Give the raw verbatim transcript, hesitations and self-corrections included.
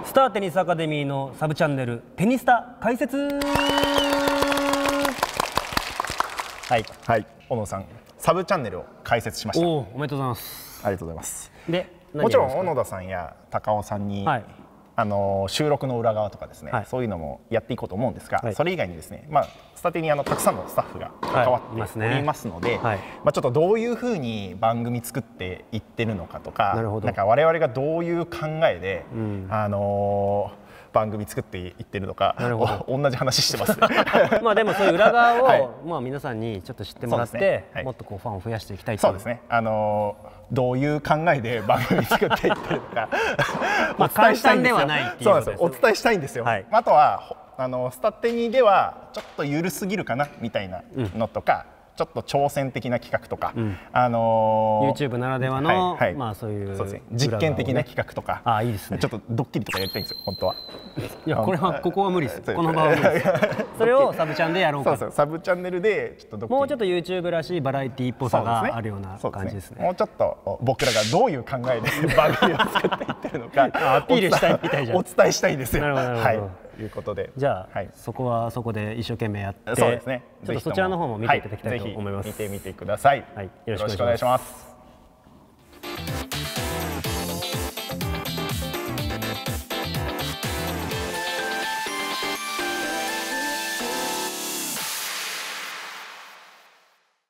スターテニスアカデミーのサブチャンネルテニスタ解説。はいはい、小野さんサブチャンネルを開設しました。 おお、おめでとうございます。 ありがとうございます。 で、 もちろん小野田さんや高尾さんに、はい、あの収録の裏側とかですね、はい、そういうのもやっていこうと思うんですが、はい、それ以外にですね、まあ、スタテにあのたくさんのスタッフが関わっておりますので、はい、まあちょっとどういうふうに番組作っていってるのかとか、なんか我々がどういう考えで、うん、あのー番組作っていってるのか、同じ話してます。 まあでもそういう裏側を、はい、まあ皆さんにちょっと知ってもらって、ね、はい、もっとこうファンを増やしていきたいと。 そうですね。あのー、どういう考えで番組作っていってるのかお伝えしたいんですよ。 そうなんですよ。お伝えしたいんですよ。はい、あとはあのスタテニではちょっと緩すぎるかなみたいなのとか。うん、ちょっと挑戦的な企画とか、うん、あのー、YouTube ならではの、はいはい、まあそういう、 ね、実験的な企画とか、 あ、いいですね。 ちょっとドッキリとかやりたいんですよ、本当は。 いや、これはここは無理です。この場は無理です。それをサブチャンでやろうか。 そうそう、サブチャンネルでちょっとドッキリ。 もうちょっと YouTube らしいバラエティーっぽさがあるような感じですね。 もうちょっと僕らがどういう考えで番組を作っていってるのかアピールしたいみたいじゃん。 お伝えしたいですよ。なるほど、はい。ということで、 じゃあ、はい、そこはそこで一生懸命やって、 そうですね。 ちょっとそちらの方も見ていただきたいと思います。 はい、見てみてください。 はい、 よろしくお願いします。